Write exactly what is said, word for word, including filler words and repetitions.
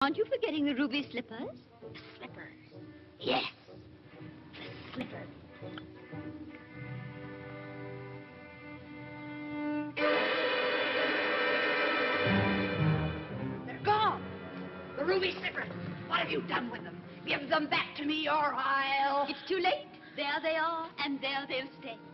Aren't you forgetting the ruby slippers? The slippers. Yes, the slippers. They're gone. The ruby slippers. What have you done with them? Give them back to me or I'll... It's too late. There they are, and there they'll stay.